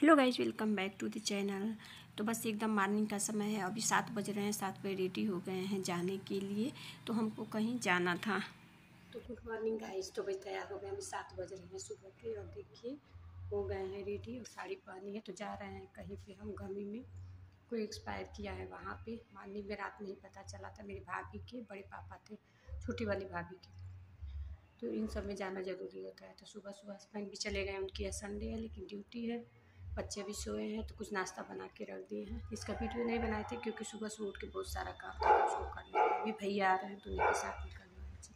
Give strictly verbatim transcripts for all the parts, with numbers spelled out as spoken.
Hello guys, welcome back to the channel. तो बस एकदम मॉर्निंग का समय है। अभी सात बज रहे हैं। सात बजे रेडी हो गए हैं जाने के लिए। तो हमको कहीं जाना था। तो गुड मॉर्निंग गाइज। तो बस तैयार हो गए। हमें सात बज रहे हैं सुबह के और देखिए हो गए हैं रेडी और साड़ी पहनी है। तो जा रहे हैं कहीं पे हम गमी में। कोई एक्सपायर किया है वहाँ पे। मॉर्निंग में रात में ही पता चला था। मेरी भाभी के बड़े पापा थे, छोटी वाली भाभी के। तो इन सब में जाना ज़रूरी होता है। तो सुबह सुबह हस्बैंड भी चले गए। उनकी संडे है लेकिन ड्यूटी है। बच्चे भी सोए हैं तो कुछ नाश्ता बना के रख दिए हैं। इसका वीडियो नहीं बनाए थे क्योंकि सुबह से उठ के बहुत सारा काम था तो उसको करना है। अभी भैया आ रहे हैं तो उन्हीं के साथ निकलना है।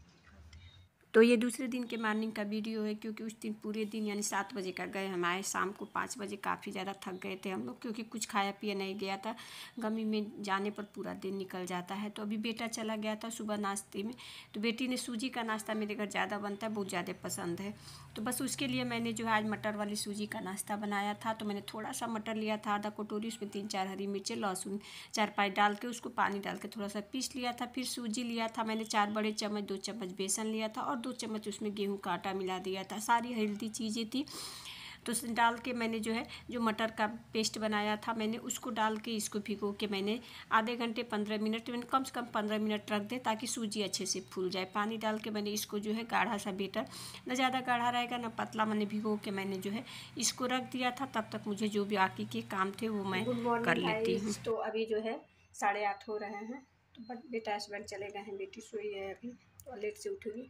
तो ये दूसरे दिन के मॉर्निंग का वीडियो है क्योंकि उस दिन पूरे दिन यानी सात बजे का गए हम। आए शाम को पाँच बजे। काफ़ी ज़्यादा थक गए थे हम लोग क्योंकि कुछ खाया पिया नहीं गया था। गमी में जाने पर पूरा दिन निकल जाता है। तो अभी बेटा चला गया था सुबह नाश्ते में। तो बेटी ने सूजी का नाश्ता मेरे घर ज़्यादा बनता है, बहुत ज़्यादा पसंद है। तो बस उसके लिए मैंने जो है आज मटर वाली सूजी का नाश्ता बनाया था। तो मैंने थोड़ा सा मटर लिया था, आधा कटोरी। उसमें तीन चार हरी मिर्चें, लहसुन चार पाँच डाल के उसको पानी डाल के थोड़ा सा पीस लिया था। फिर सूजी लिया था मैंने चार बड़े चम्मच, दो चम्मच बेसन लिया था और दो चम्मच उसमें गेहूं का आटा मिला दिया था। सारी हेल्दी चीज़ें थी। तो डाल के मैंने जो है जो मटर का पेस्ट बनाया था मैंने उसको डाल के इसको भिगो के मैंने आधे घंटे पंद्रह मिनट मैंने कम से कम पंद्रह मिनट रख दें ताकि सूजी अच्छे से फूल जाए। पानी डाल के मैंने इसको जो है गाढ़ा सा बेटर, ना ज़्यादा गाढ़ा रहेगा ना पतला, मैंने भिगो के मैंने जो है इसको रख दिया था। तब तक मुझे जो भी बाकी के काम थे वो मैं कर लेती हूँ। तो अभी जो है साढ़े आठ हो रहे हैं। तो बेटा हस्बैंड चले गए हैं, बेटी सोई है अभी तो लेट से उठेगी।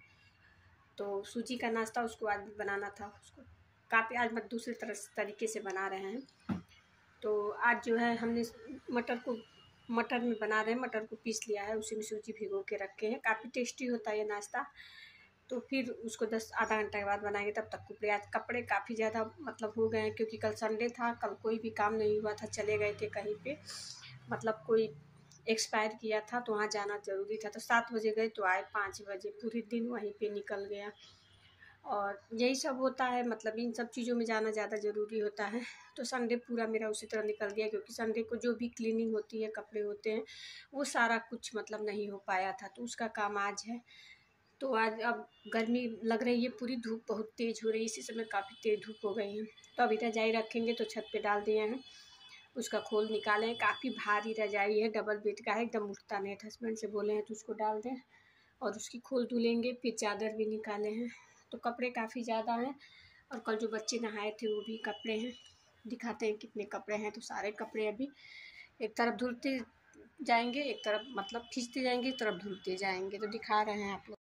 तो सूजी का नाश्ता उसको आज बनाना था। उसको काफ़ी आज मैं दूसरे तरह तरीके से बना रहे हैं। तो आज जो है हमने मटर को मटर में बना रहे हैं। मटर को पीस लिया है, उसी में सूजी भिगो के रखे हैं। काफ़ी टेस्टी होता है ये नाश्ता। तो फिर उसको दस आधा घंटा के बाद बनाएंगे। तब तक कपड़े आज कपड़े काफ़ी ज़्यादा मतलब हो गए हैं क्योंकि कल संडे था। कल कोई भी काम नहीं हुआ था, चले गए थे कहीं पे, मतलब कोई एक्सपायर किया था तो वहाँ जाना ज़रूरी था। तो सात बजे गए तो आए पाँच बजे। पूरे दिन वहीं पे निकल गया और यही सब होता है। मतलब इन सब चीज़ों में जाना ज़्यादा ज़रूरी होता है। तो संडे पूरा मेरा उसी तरह निकल गया क्योंकि संडे को जो भी क्लीनिंग होती है, कपड़े होते हैं, वो सारा कुछ मतलब नहीं हो पाया था। तो उसका काम आज है। तो आज अब गर्मी लग रही है, पूरी धूप बहुत तेज़ हो रही है। इसी समय काफ़ी तेज़ धूप हो गई है। तो अभी रजाई रखेंगे तो छत पे डाल दिए हैं। उसका खोल निकालें। काफ़ी भारी रजाई है, डबल बेड का है, एकदम उठता नहीं। हस्बैंड से बोले हैं तो उसको डाल दें और उसकी खोल धुलेंगे। फिर चादर भी निकाले हैं। तो कपड़े काफ़ी ज़्यादा हैं और कल जो बच्चे नहाए थे वो भी कपड़े हैं। दिखाते हैं कितने कपड़े हैं। तो सारे कपड़े अभी एक तरफ धुलते जाएंगे, एक तरफ मतलब खींचते जाएंगे, एक तरफ धुलते जाएंगे। तो दिखा रहे हैं आप लोग।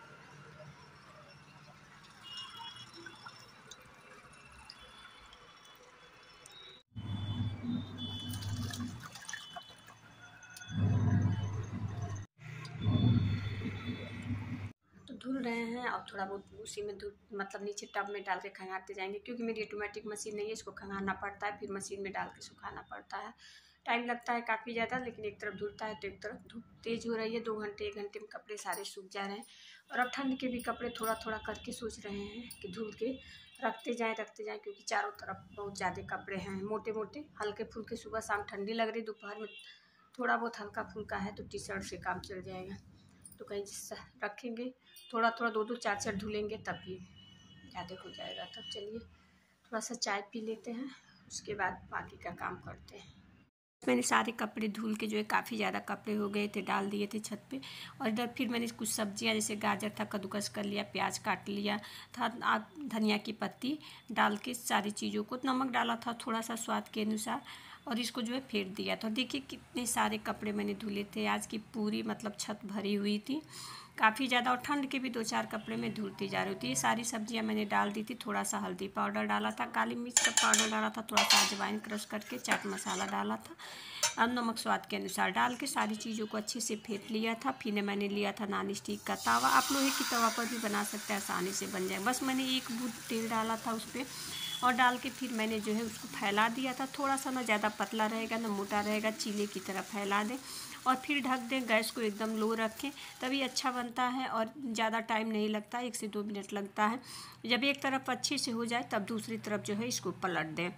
धुल रहे हैं और थोड़ा बहुत उसी में धुल मतलब नीचे टब में डाल के खंगारते जाएंगे क्योंकि मेरी ऑटोमेटिक मशीन नहीं है। इसको खंगारना पड़ता है, फिर मशीन में डाल के सुखाना पड़ता है। टाइम लगता है काफ़ी ज़्यादा, लेकिन एक तरफ धुलता है तो एक तरफ धूप तेज़ हो रही है। दो घंटे एक घंटे में कपड़े सारे सूख जा रहे हैं। और अब ठंड के भी कपड़े थोड़ा थोड़ा करके सोच रहे हैं कि धुल के रखते जाएँ रखते जाएँ क्योंकि चारों तरफ बहुत ज़्यादा कपड़े हैं, मोटे मोटे हल्के फुल्के। सुबह शाम ठंडी लग रही, दोपहर में थोड़ा बहुत हल्का फुल्का है तो टी शर्ट से काम चल जाएगा। तो कहीं रखेंगे थोड़ा थोड़ा, दो दो चार चार धुलेंगे तब भी ज़्यादा हो जाएगा। तब चलिए थोड़ा सा चाय पी लेते हैं, उसके बाद बाकी का काम करते हैं। मैंने सारे कपड़े धुल के जो है काफ़ी ज़्यादा कपड़े हो गए थे, डाल दिए थे छत पे। और इधर फिर मैंने कुछ सब्जियां जैसे गाजर था कद्दूकस कर लिया, प्याज काट लिया था, धनिया की पत्ती डाल के सारी चीज़ों को, नमक डाला था थोड़ा सा स्वाद के अनुसार और इसको जो है फेर दिया था। देखिए कितने सारे कपड़े मैंने धुले थे। आज की पूरी मतलब छत भरी हुई थी काफ़ी ज़्यादा। और ठंड के भी दो चार कपड़े में धुलती जा रही थी। ये सारी सब्जियां मैंने डाल दी थी। थोड़ा सा हल्दी पाउडर डाला था, काली मिर्च का पाउडर डाला था, थोड़ा सा अजवाइन क्रश करके, चाट मसाला डाला था और नमक स्वाद के अनुसार डाल के सारी चीज़ों को अच्छे से फेंट लिया था। फिर मैंने लिया था नॉन स्टिक का तवा। आप लोहे की तवा पर भी बना सकते हैं, आसानी से बन जाए। बस मैंने एक बूंद तेल डाला था उस पर और डाल के फिर मैंने जो है उसको फैला दिया था। थोड़ा सा ना ज़्यादा पतला रहेगा ना मोटा रहेगा, चीले की तरह फैला दें और फिर ढक दें। गैस को एकदम लो रखें तभी अच्छा बनता है और ज़्यादा टाइम नहीं लगता, एक से दो मिनट लगता है। जब एक तरफ अच्छे से हो जाए तब दूसरी तरफ जो है इसको पलट दें।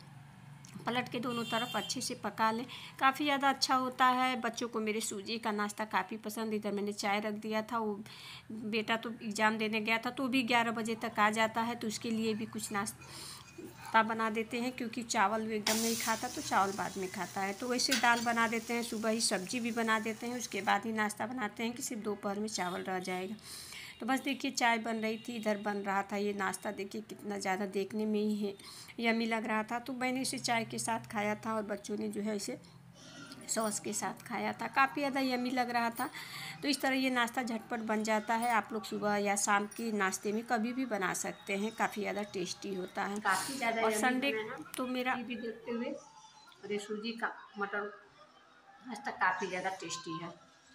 पलट के दोनों तरफ अच्छे से पका लें, काफ़ी ज़्यादा अच्छा होता है। बच्चों को मेरे सूजी का नाश्ता काफ़ी पसंद। इधर मैंने चाय रख दिया था। वो बेटा तो एग्ज़ाम देने गया था तो भी ग्यारह बजे तक आ जाता है तो उसके लिए भी कुछ नाश्ता नाश्ता बना देते हैं, क्योंकि चावल भी एकदम नहीं खाता तो चावल बाद में खाता है। तो वैसे दाल बना देते हैं, सुबह ही सब्जी भी बना देते हैं, उसके बाद ही नाश्ता बनाते हैं कि सिर्फ दोपहर में चावल रह जाएगा। तो बस देखिए चाय बन रही थी, इधर बन रहा था ये नाश्ता। देखिए कितना ज़्यादा देखने में ही है यम्मी लग रहा था। तो मैंने इसे चाय के साथ खाया था और बच्चों ने जो है इसे सॉस के साथ खाया था। काफ़ी ज़्यादा यम्मी लग रहा था। तो इस तरह ये नाश्ता झटपट बन जाता है। आप लोग सुबह या शाम के नाश्ते में कभी भी बना सकते हैं, काफ़ी ज़्यादा टेस्टी होता है। काफ़ी ज़्यादा और यम्मी संडे बना है तो मेरा टीवी देखते हुए। और ये सूजी का मटर नाश्ता काफ़ी ज़्यादा टेस्टी है।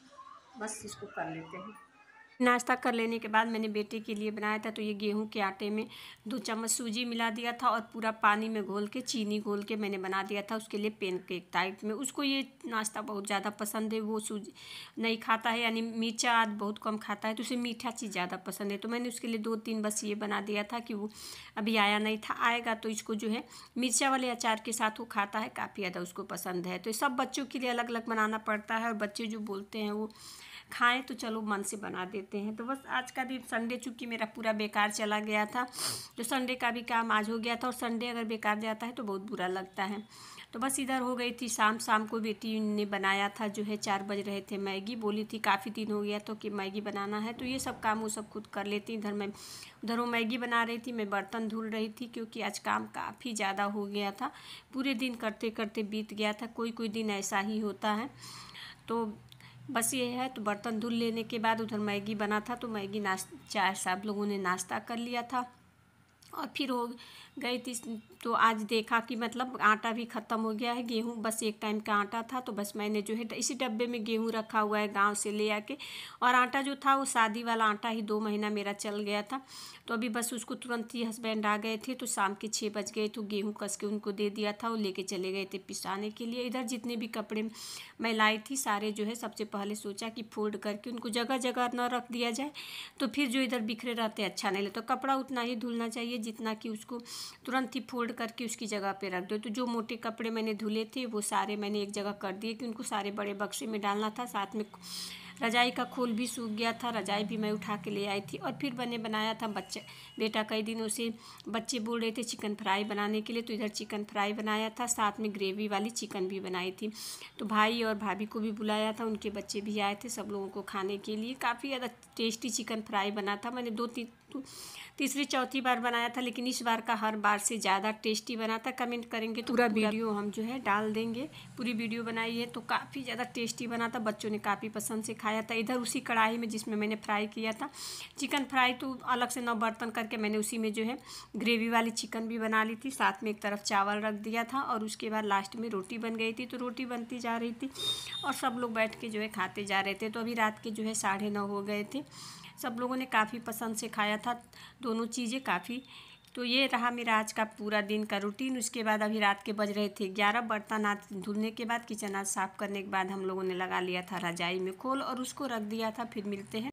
बस इसको कर लेते हैं। नाश्ता कर लेने के बाद मैंने बेटे के लिए बनाया था। तो ये गेहूं के आटे में दो चम्मच सूजी मिला दिया था और पूरा पानी में घोल के चीनी घोल के मैंने बना दिया था उसके लिए पेनकेक टाइप में। उसको ये नाश्ता बहुत ज़्यादा पसंद है। वो सूजी नहीं खाता है, यानी मिर्चा आज बहुत कम खाता है, तो उसे मीठा चीज़ ज़्यादा पसंद है। तो मैंने उसके लिए दो तीन बस ये बना दिया था कि वो अभी आया नहीं था, आएगा तो इसको जो है मिर्चा वाले अचार के साथ वो खाता है, काफ़ी ज़्यादा उसको पसंद है। तो सब बच्चों के लिए अलग अलग बनाना पड़ता है और बच्चे जो बोलते हैं वो खाएं तो चलो मन से बना देते हैं। तो बस आज का दिन संडे चूँकि मेरा पूरा बेकार चला गया था, तो संडे का भी काम आज हो गया था। और संडे अगर बेकार जाता है तो बहुत बुरा लगता है। तो बस इधर हो गई थी शाम। शाम को बेटी ने बनाया था जो है चार बज रहे थे मैगी, बोली थी काफ़ी दिन हो गया तो कि मैगी बनाना है। तो ये सब काम वो सब खुद कर लेती। इधर मैं उधर वो मैगी बना रही थी, मैं बर्तन धुल रही थी, क्योंकि आज काम काफ़ी ज़्यादा हो गया था। पूरे दिन करते करते बीत गया था। कोई कोई दिन ऐसा ही होता है। तो बस ये है। तो बर्तन धुल लेने के बाद उधर मैगी बना था, तो मैगी नाश चाय सब लोगों ने नाश्ता कर लिया था और फिर हो गई थी। तो आज देखा कि मतलब आटा भी ख़त्म हो गया है, गेहूं बस एक टाइम का आटा था। तो बस मैंने जो है इसी डब्बे में गेहूं रखा हुआ है गांव से ले आके, और आटा जो था वो शादी वाला आटा ही दो महीना मेरा चल गया था। तो अभी बस उसको तुरंत ही हस्बैंड आ गए थे, तो शाम के छः बज गए तो गेहूँ कस के उनको दे दिया था, वो लेके चले गए थे पिसाने के लिए। इधर जितने भी कपड़े मैं लाई थी सारे जो है सबसे पहले सोचा कि फोल्ड करके उनको जगह जगह न रख दिया जाए, तो फिर जो इधर बिखरे रहते अच्छा नहीं लगता। तो कपड़ा उतना ही धुलना चाहिए जितना कि उसको तुरंत ही फोल्ड करके उसकी जगह पे रख दो। तो जो मोटे कपड़े मैंने धुले थे वो सारे मैंने एक जगह कर दिए कि उनको सारे बड़े बक्से में डालना था। साथ में रजाई का खोल भी सूख गया था, रजाई भी मैं उठा के ले आई थी। और फिर मैंने बनाया था बच्चे बेटा कई दिनों से बच्चे बोल रहे थे चिकन फ्राई बनाने के लिए, तो इधर चिकन फ्राई बनाया था, साथ में ग्रेवी वाली चिकन भी बनाई थी। तो भाई और भाभी को भी बुलाया था, उनके बच्चे भी आए थे, सब लोगों को खाने के लिए। काफ़ी ज़्यादा टेस्टी चिकन फ्राई बना था। मैंने दो तीन तीसरी चौथी बार बनाया था, लेकिन इस बार का हर बार से ज़्यादा टेस्टी बना था। कमेंट करेंगे तो पूरा वीडियो हम जो है डाल देंगे। पूरी वीडियो बनाई है तो काफ़ी ज़्यादा टेस्टी बना था, बच्चों ने काफ़ी पसंद से खाया था। इधर उसी कढ़ाई में जिसमें मैंने फ्राई किया था चिकन फ्राई, तो अलग से नौ बर्तन करके मैंने उसी में जो है ग्रेवी वाली चिकन भी बना ली थी। साथ में एक तरफ चावल रख दिया था और उसके बाद लास्ट में रोटी बन गई थी। तो रोटी बनती जा रही थी और सब लोग बैठ के जो है खाते जा रहे थे। तो अभी रात के जो है साढ़े नौ हो गए थे। सब लोगों ने काफ़ी पसंद से खाया था दोनों चीज़ें काफ़ी। तो ये रहा मेरा आज का पूरा दिन का रूटीन। उसके बाद अभी रात के बज रहे थे ग्यारह। बर्तन आज धुलने के बाद किचन आज साफ़ करने के बाद हम लोगों ने लगा लिया था रजाई में खोल और उसको रख दिया था। फिर मिलते हैं।